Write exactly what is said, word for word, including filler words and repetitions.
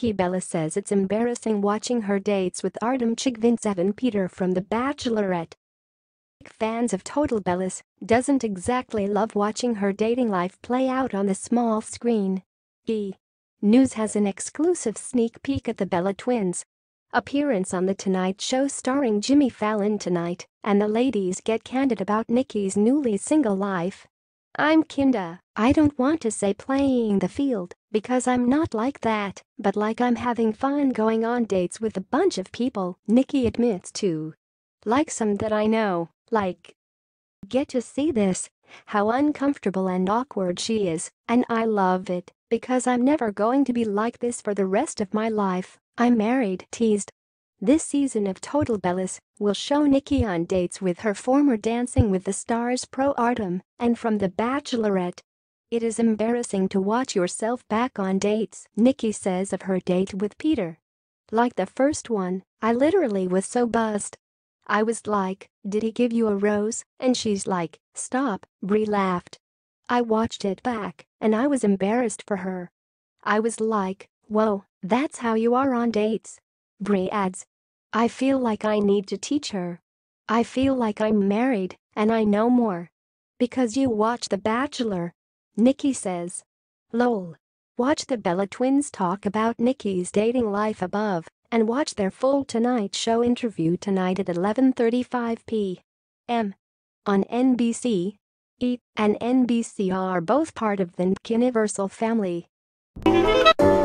Nikki Bella says it's embarrassing watching her dates with Artem Chigvintsev and Peter from The Bachelorette. Fans of Total Bellas doesn't exactly love watching her dating life play out on the small screen. E! News has an exclusive sneak peek at the Bella twins' appearance on The Tonight Show starring Jimmy Fallon tonight, and the ladies get candid about Nikki's newly single life. "I'm kinda, I don't want to say playing the field, because I'm not like that, but like I'm having fun going on dates with a bunch of people," Nikki admits to. "Like some that I know, like. Get to see this, how uncomfortable and awkward she is, and I love it, because I'm never going to be like this for the rest of my life. I'm married." Teased. This season of Total Bellas will show Nikki on dates with her former Dancing with the Stars pro Artem, and from The Bachelorette. "It is embarrassing to watch yourself back on dates," Nikki says of her date with Peter. "Like the first one, I literally was so buzzed. I was like, 'Did he give you a rose?' And she's like, 'Stop,'" Brie laughed. "I watched it back, and I was embarrassed for her. I was like, whoa, that's how you are on dates." Brie adds, "I feel like I need to teach her. I feel like I'm married, and I know more. Because you watch The Bachelor." Nikki says. "Lol. Watch the Bella twins talk about Nikki's dating life above, and watch their full Tonight Show interview tonight at eleven thirty-five p m on N B C. E! and N B C are both part of the NBCUniversal Family."